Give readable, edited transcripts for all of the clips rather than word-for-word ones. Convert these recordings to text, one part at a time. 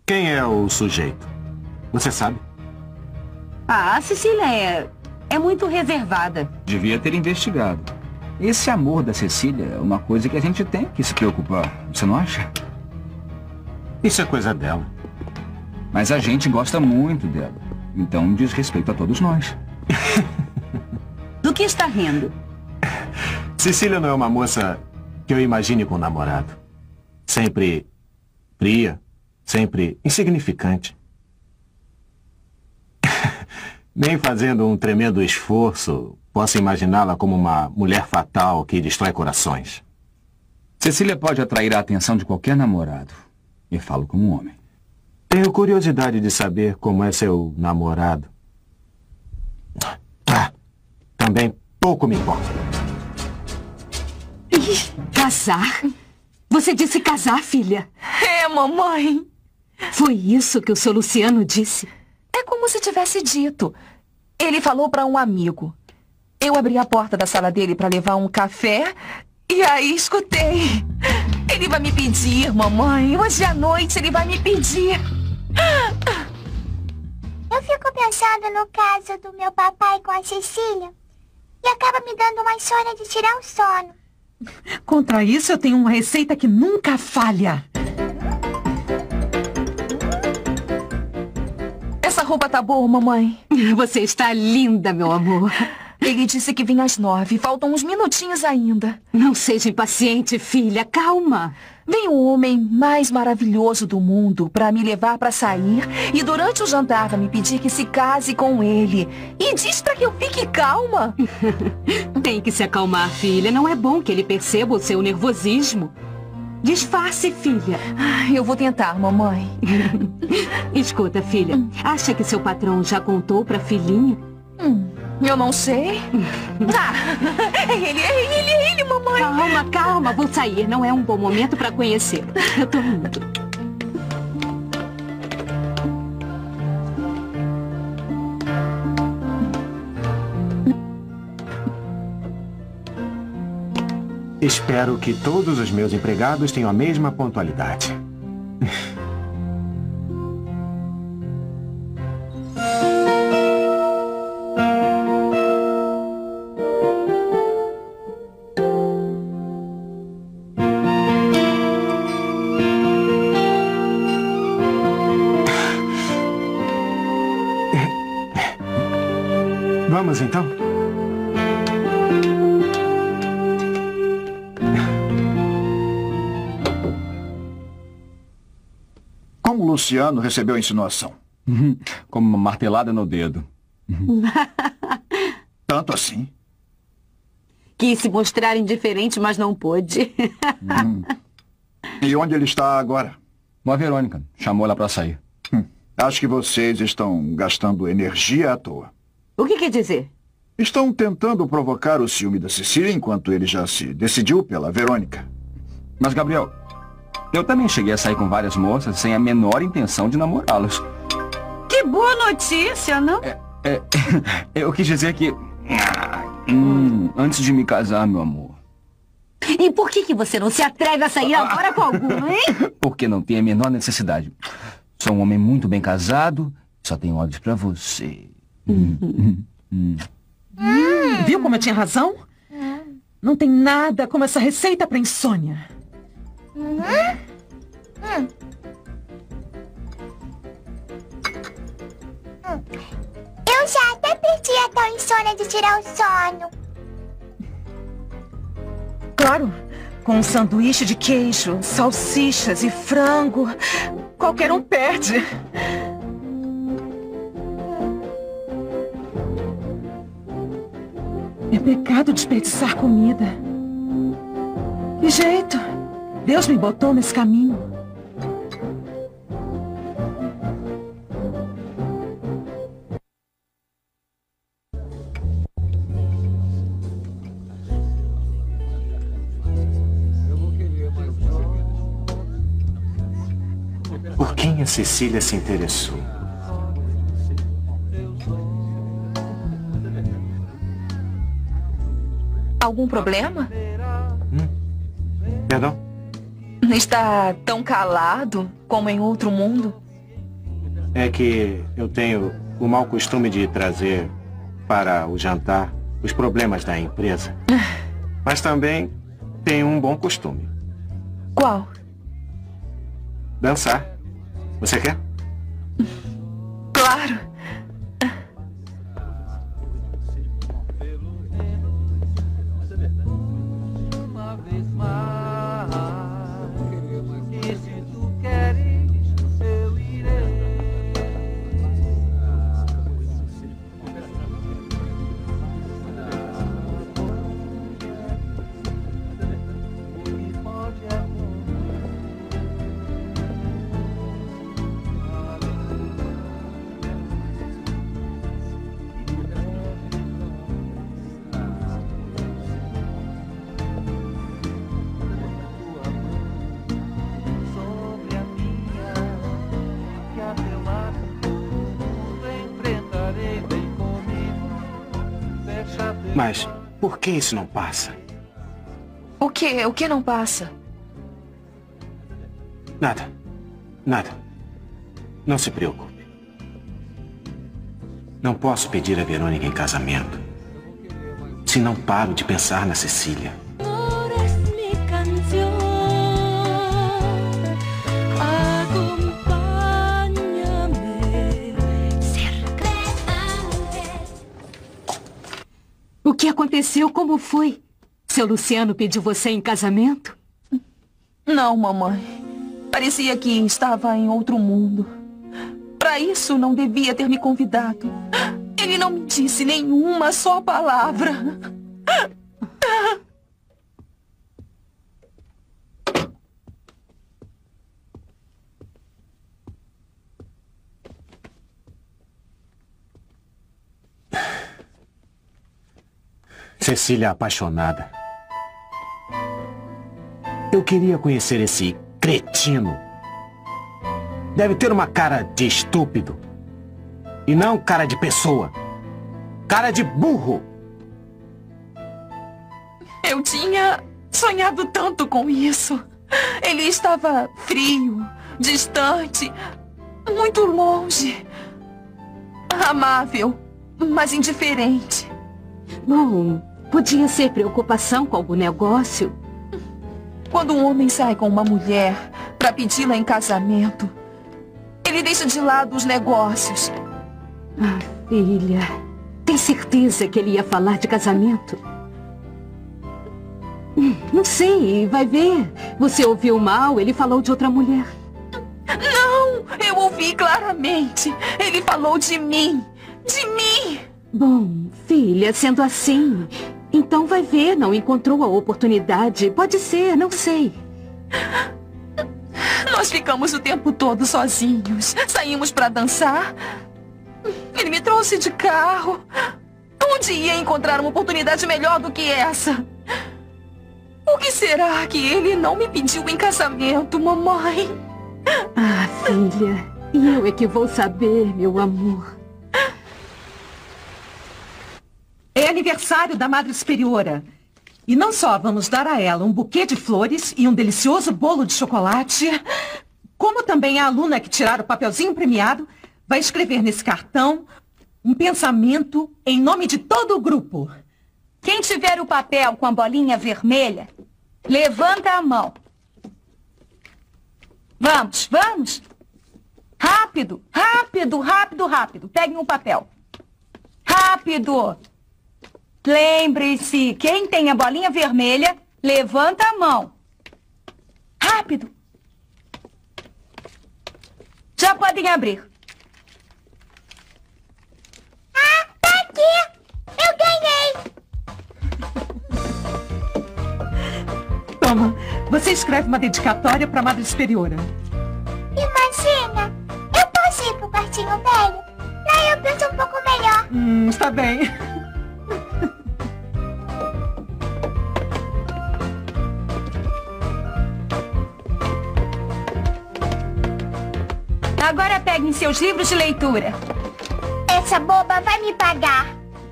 Quem é o sujeito? Você sabe? Ah, a Cecília é muito reservada. Devia ter investigado. Esse amor da Cecília é uma coisa que a gente tem que se preocupar. Você não acha? Isso é coisa dela. Mas a gente gosta muito dela. Então diz respeito a todos nós. Do que está rindo? Cecília não é uma moça que eu imagine com um namorado. Sempre fria, sempre insignificante. Nem fazendo um tremendo esforço, posso imaginá-la como uma mulher fatal que destrói corações. Cecília pode atrair a atenção de qualquer namorado. E falo como um homem. Tenho curiosidade de saber como é seu namorado. Também pouco me importa. Casar? Você disse casar, filha? É, mamãe. Foi isso que o seu Luciano disse? É como se tivesse dito. Ele falou para um amigo. Eu abri a porta da sala dele para levar um café e aí escutei. Ele vai me pedir, mamãe. Hoje à noite ele vai me pedir. Eu fico pensando no caso do meu papai com a Cecília e acaba me dando uma insônia de tirar o sono. Contra isso, eu tenho uma receita que nunca falha. Essa roupa tá boa, mamãe? Você está linda, meu amor. Ele disse que vinha às 9. Faltam uns minutinhos ainda. Não seja impaciente, filha. Calma. Vem o homem mais maravilhoso do mundo para me levar para sair e durante o jantar vai me pedir que se case com ele. E diz para que eu fique calma. Tem que se acalmar, filha. Não é bom que ele perceba o seu nervosismo. Disfarce, filha. Eu vou tentar, mamãe. Escuta, filha. Acha que seu patrão já contou pra filhinha? Eu não sei. É ele, mamãe. Calma, calma. Vou sair. Não é um bom momento pra conhecer. Eu tô indo. Espero que todos os meus empregados tenham a mesma pontualidade. Vamos então? Como o Luciano recebeu a insinuação? Como uma martelada no dedo. Tanto assim? Quis se mostrar indiferente, mas não pôde. E onde ele está agora? A Verônica chamou ela para sair. Acho que vocês estão gastando energia à toa. O que quer dizer? Estão tentando provocar o ciúme da Cecília enquanto ele já se decidiu pela Verônica. Mas, Gabriel, eu também cheguei a sair com várias moças sem a menor intenção de namorá-las. Que boa notícia, não? Eu quis dizer que... antes de me casar, meu amor. E por que você não se atreve a sair agora com alguma, hein? Porque não tem a menor necessidade. Sou um homem muito bem casado, só tenho olhos pra você. Viu como eu tinha razão? Não tem nada como essa receita pra insônia. Eu já até perdi a tal insônia de tirar o sono. Claro, com um sanduíche de queijo, salsichas e frango, qualquer um perde. É pecado desperdiçar comida. Que jeito? Deus me botou nesse caminho. Por quem a Cecília se interessou? Algum problema? Perdão? Está tão calado como em outro mundo? é que eu tenho o mau costume de trazer para o jantar os problemas da empresa. Mas também tenho um bom costume. Qual? Dançar. Você quer? Claro. Mas por que isso não passa? O quê? O que não passa? Nada. Nada. Não se preocupe. Não posso pedir a Verônica em casamento se não paro de pensar na Cecília. O que aconteceu? Como foi? Seu Luciano pediu você em casamento? Não, mamãe. Parecia que estava em outro mundo. Para isso, não devia ter me convidado. Ele não me disse nenhuma só palavra. Cecília apaixonada. Eu queria conhecer esse cretino. Deve ter uma cara de estúpido. E não cara de pessoa. Cara de burro. Eu tinha sonhado tanto com isso. Ele estava frio, distante, muito longe. Amável, mas indiferente. Bom, podia ser preocupação com algum negócio. Quando um homem sai com uma mulher para pedi-la em casamento, ele deixa de lado os negócios. Ah, filha, tem certeza que ele ia falar de casamento? Não sei, vai ver. Você ouviu mal, ele falou de outra mulher. Não, eu ouvi claramente. Ele falou de mim. De mim. Bom, filha, sendo assim, então vai ver, não encontrou a oportunidade. Pode ser, não sei. Nós ficamos o tempo todo sozinhos. Saímos para dançar. Ele me trouxe de carro. Onde ia encontrar uma oportunidade melhor do que essa? Por que será que ele não me pediu em casamento, mamãe? Ah, filha, e eu é que vou saber, meu amor. É aniversário da Madre Superiora. E não só vamos dar a ela um buquê de flores e um delicioso bolo de chocolate, como também a aluna que tirar o papelzinho premiado vai escrever nesse cartão um pensamento em nome de todo o grupo. Quem tiver o papel com a bolinha vermelha, levanta a mão. Vamos, vamos. Rápido, rápido, rápido, rápido. Peguem o papel. Rápido. Lembre-se, quem tem a bolinha vermelha, levanta a mão. Rápido. Já podem abrir. Ah, tá aqui. Eu ganhei. Toma, você escreve uma dedicatória para a Madre Superiora. Imagina, eu posso ir pro quartinho velho. Lá eu penso um pouco melhor. Está bem. Agora peguem seus livros de leitura. Essa boba vai me pagar.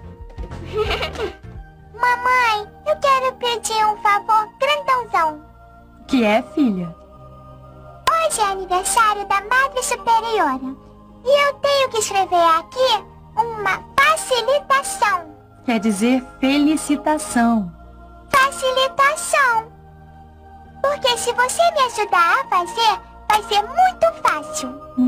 Mamãe, eu quero pedir um favor grandãozão. Que é, filha? Hoje é aniversário da Madre Superiora. E eu tenho que escrever aqui uma facilitação. Quer dizer felicitação. Facilitação. Porque se você me ajudar a fazer, vai ser muito fácil.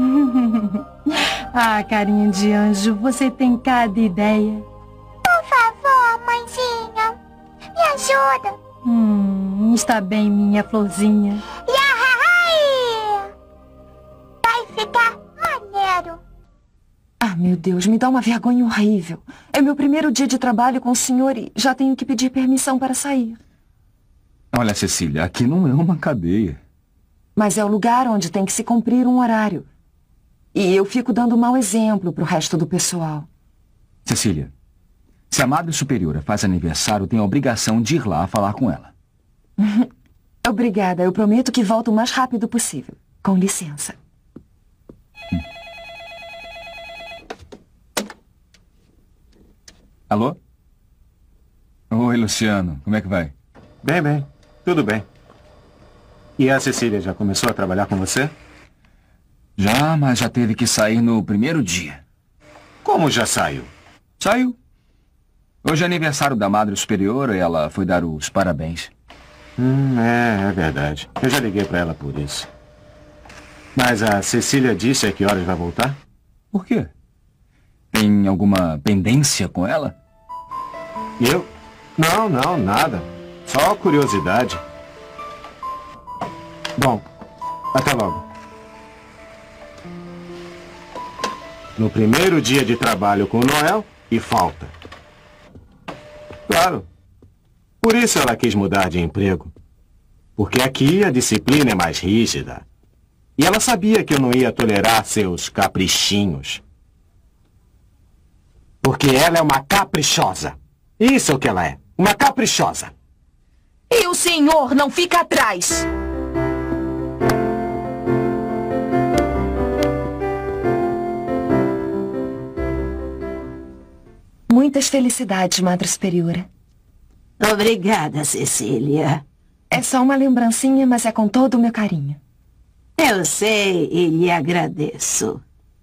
Ah, carinha de anjo, você tem cada ideia. Por favor, mãezinha, me ajuda. Está bem, minha florzinha. Yahai! Vai ficar maneiro. Ah, meu Deus, me dá uma vergonha horrível. É meu primeiro dia de trabalho com o senhor e já tenho que pedir permissão para sair. Olha, Cecília, aqui não é uma cadeia. Mas é o lugar onde tem que se cumprir um horário. E eu fico dando mau exemplo pro resto do pessoal. Cecília, se a Madre Superiora faz aniversário, tem a obrigação de ir lá falar com ela. Obrigada, eu prometo que volto o mais rápido possível. Com licença. Alô? Oi, Luciano. Como é que vai? Bem, bem. Tudo bem. E a Cecília já começou a trabalhar com você? Já, mas já teve que sair no primeiro dia. Como já saiu? Saiu. Hoje é aniversário da Madre Superiora e ela foi dar os parabéns. É verdade. Eu já liguei pra ela por isso. Mas a Cecília disse a que horas vai voltar? Por quê? Tem alguma pendência com ela? Eu? Não, nada. Só curiosidade. Bom, até logo. No primeiro dia de trabalho com o Noel, e falta. Claro. Por isso ela quis mudar de emprego. Porque aqui a disciplina é mais rígida. E ela sabia que eu não ia tolerar seus caprichinhos. Porque ela é uma caprichosa. Isso é o que ela é. Uma caprichosa. E o senhor não fica atrás. Muitas felicidades, Madre Superiora. Obrigada, Cecília. É só uma lembrancinha, mas é com todo o meu carinho. Eu sei e lhe agradeço.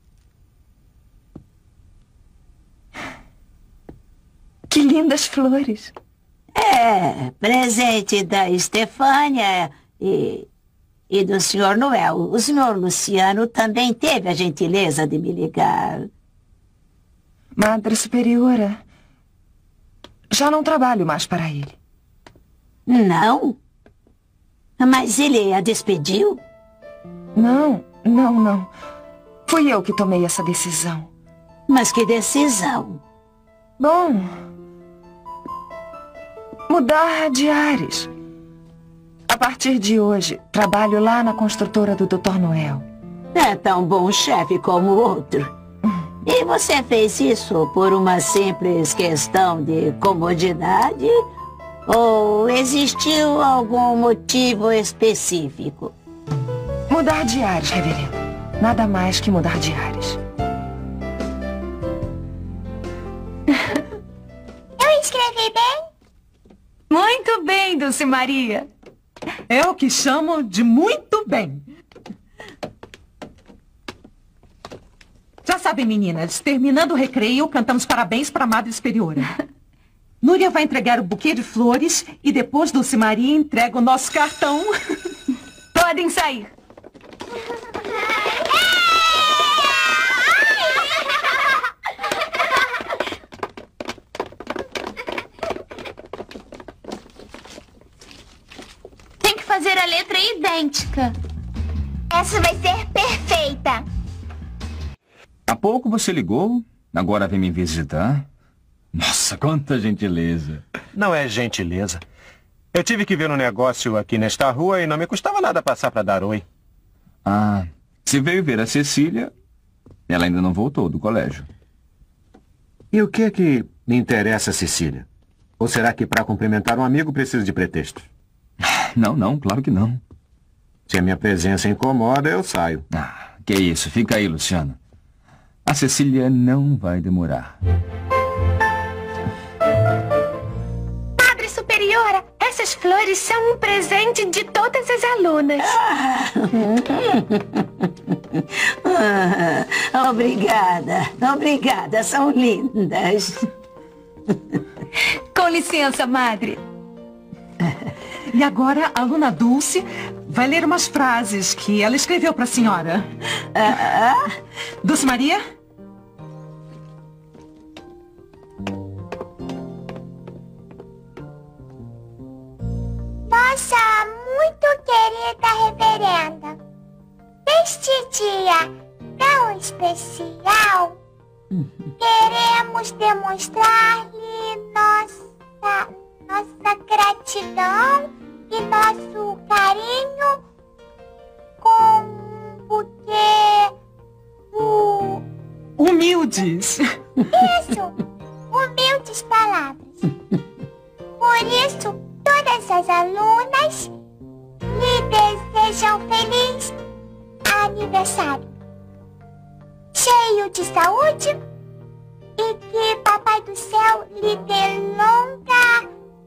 Que lindas flores. É, presente da Estefânia e do Sr. Noel. O Sr. Luciano também teve a gentileza de me ligar. Madre Superiora, já não trabalho mais para ele. Não? Mas ele a despediu? Não. Fui eu que tomei essa decisão. Mas que decisão? Bom, mudar de ares. A partir de hoje, trabalho lá na construtora do Dr. Noel. É tão bom chefe como o outro. E você fez isso por uma simples questão de comodidade? Ou existiu algum motivo específico? Mudar de ares, reverenda. Nada mais que mudar de ares. Eu escrevi bem? Muito bem, Dulce Maria. É o que chamo de muito bem. Já sabem, meninas, terminando o recreio, cantamos parabéns para a Madre Superiora. Núria vai entregar o buquê de flores e depois Dulce Maria entrega o nosso cartão. Podem sair. Tem que fazer a letra idêntica. Essa vai ser perfeita. Há pouco você ligou, agora vem me visitar. Nossa, quanta gentileza. Não é gentileza. Eu tive que ver um negócio aqui nesta rua e não me custava nada passar para dar oi. Ah, se veio ver a Cecília, ela ainda não voltou do colégio. E o que é que me interessa a Cecília? Ou será que para cumprimentar um amigo preciso de pretextos? Não, claro que não. Se a minha presença incomoda, eu saio. Ah, que isso, fica aí, Luciano. A Cecília não vai demorar. Madre Superiora, essas flores são um presente de todas as alunas. Obrigada, são lindas. Com licença, madre. E agora a aluna Dulce vai ler umas frases que ela escreveu para a senhora. Dulce Maria? Nossa, muito querida reverenda, neste dia tão especial, queremos demonstrar-lhe nossa gratidão e nosso carinho com um buquê Humildes. Isso, humildes palavras. Por isso, todas as alunas lhe desejam feliz aniversário, cheio de saúde, e que Papai do Céu lhe dê longa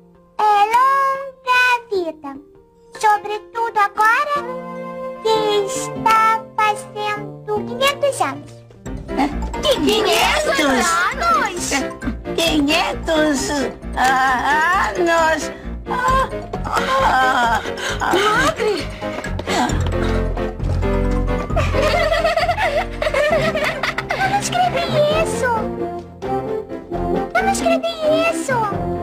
vida. Sobretudo agora que está fazendo 500 anos. 500 anos? 500 anos? Madre! Eu não escrevi isso! Eu não escrevi isso!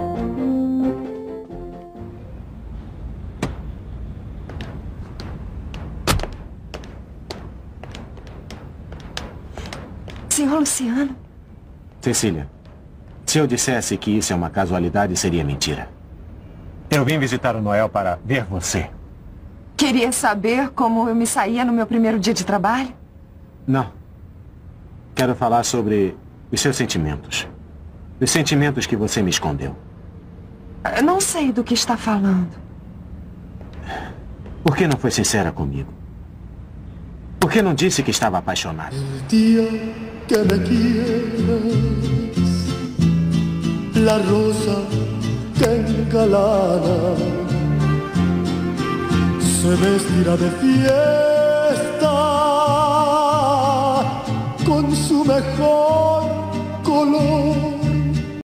Senhor Luciano? Cecília, se eu dissesse que isso é uma casualidade, seria mentira. Eu vim visitar o Noel para ver você. Queria saber como eu me saía no meu primeiro dia de trabalho? Não. Quero falar sobre os seus sentimentos. Os sentimentos que você me escondeu. Eu não sei do que está falando. Por que não foi sincera comigo? Por que não disse que estava apaixonado? Dia que me quieres, la rosa que engalana se vestirá de fiesta con su mejor color.